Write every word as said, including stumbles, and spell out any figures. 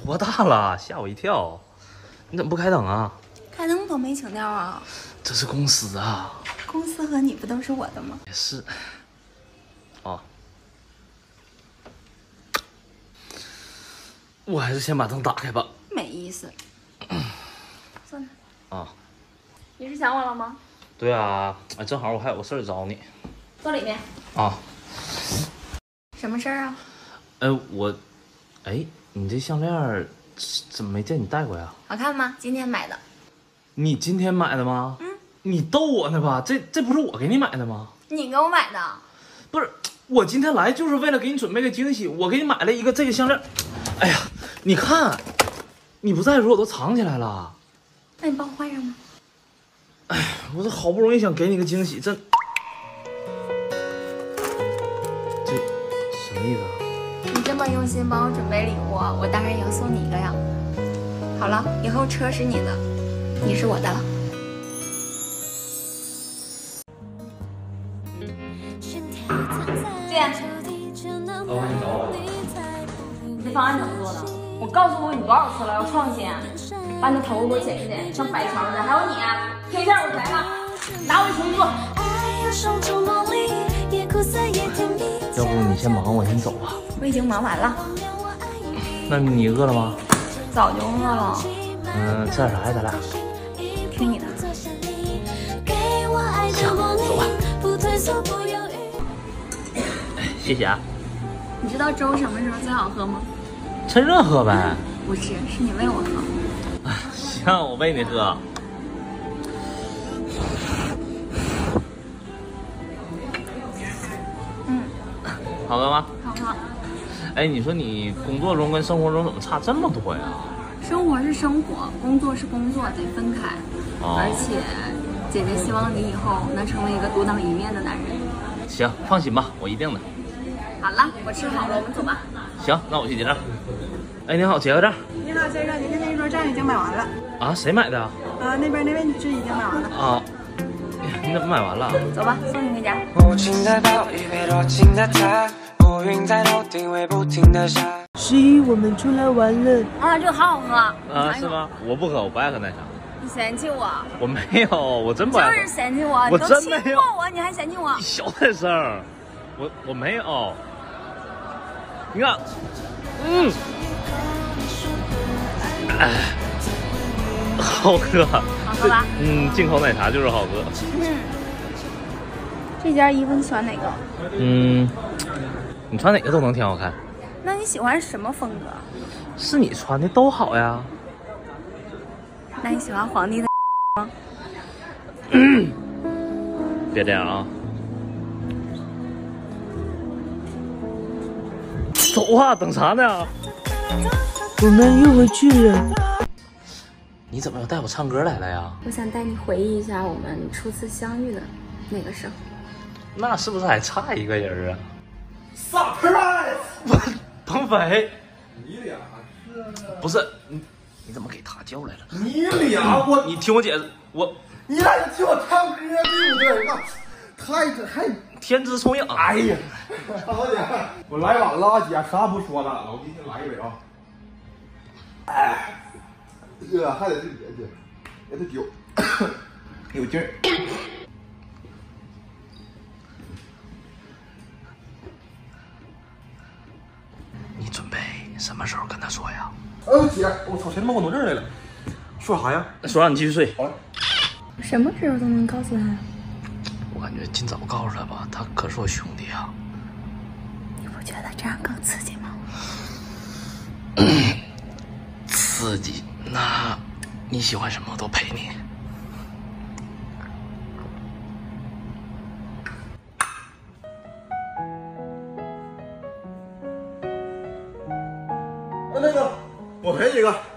多大了？吓我一跳！你怎么不开灯啊？ 开灯多没情调啊！ 这是公司啊。 公司和你不都是我的吗？ 也是。哦。我还是先把灯打开吧。 没意思。算了。 啊。 你是想我了吗？ 对啊，哎，正好我还有个事儿找你。 坐里面。 啊。 什么事儿啊？ 哎，我，哎，你这项链怎么没见你戴过呀？ 好看吗？今天买的。 你今天买的吗？ 嗯。 你逗我呢吧？这这不是我给你买的吗？ 你给我买的。 不是，我今天来就是为了给你准备个惊喜，我给你买了一个这个项链。哎呀，你看，你不在的时候我都藏起来了。 那你帮我换上吗？ 哎，我这好不容易想给你个惊喜，这这什么意思啊？ 你这么用心帮我准备礼物，我当然也要送你一个呀。好了，以后车是你的，你是我的了。姐， 老板，你找我。 你这方案怎么做的？我告诉过你多少次了，要创新，把你的头发给我剪一剪，像白条似的。还有你，贴线我裁了，拿我重做。 要不你先忙，我先走吧。 我已经忙完了。 那你饿了吗？ 早就饿了。 嗯，吃点啥呀？咱俩。 听你的。 行，走吧。谢谢啊。 你知道粥什么时候最好喝吗？ 趁热喝呗。 不是，是你喂我喝。 行，我喂你喝。 嗯， 好喝吗？ 好喝。 哎，你说你工作中跟生活中怎么差这么多呀？ 生活是生活，工作是工作，得分开。哦、而且，姐姐希望你以后能成为一个独当一面的男人。 行，放心吧，我一定的。 好了，我吃好了，我们走吧。 行，那我去结账。哎，你好，结个账。 你好，先生，您的那一桌账已经买完了。 啊？谁买的啊？ 啊，那边那位女士已经买完了。 啊，你怎么买完了？ 走吧，送你回家。 十一，我们出来玩了。 啊，这个好好喝。 啊，是吗？我不喝，我不爱喝奶茶。 你嫌弃我？ 我没有，我真不爱喝。 就是嫌弃我， 我真没有。 你都亲过我，你还嫌弃我？ 你小点声，我我没有。你看，嗯，哎，好喝。 好喝吧？ 嗯，进口奶茶就是好喝。 嗯。这件衣服你喜欢哪个？ 嗯，你穿哪个都能挺好看。 那你喜欢什么风格？ 是你穿的都好呀。 那你喜欢皇帝的吗？ 别这样啊！走啊，等啥呢？ 我们又回去了。 你怎么又带我唱歌来了呀？ 我想带你回忆一下我们初次相遇的那个时候。 那是不是还差一个人啊 ？Surprise！ 鹏飞， 你俩是？ 不是你，你怎么给他叫来了？ 你俩我， 你听我解释，我你俩就听我唱歌对不对？那太还天资聪颖。 哎呀，老姐，我来晚了，姐啥不说了，老弟先来一杯啊。哎，这个还得是别的，别的酒有劲儿。 你准备什么时候跟他说呀？ 呃，姐，我操，谁他妈给我挪这儿来了？说啥呀？ 说让你继续睡。 好了。 什么时候都能告诉他？ 我感觉尽早告诉他吧，他可是我兄弟啊。 你不觉得这样更刺激吗？ 刺激？那你喜欢什么我都陪你。 那那个，我陪你一个。